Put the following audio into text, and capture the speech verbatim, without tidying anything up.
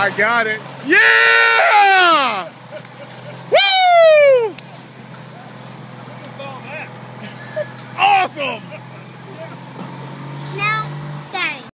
I got it. Yeah! Woo! Look at all that. Awesome!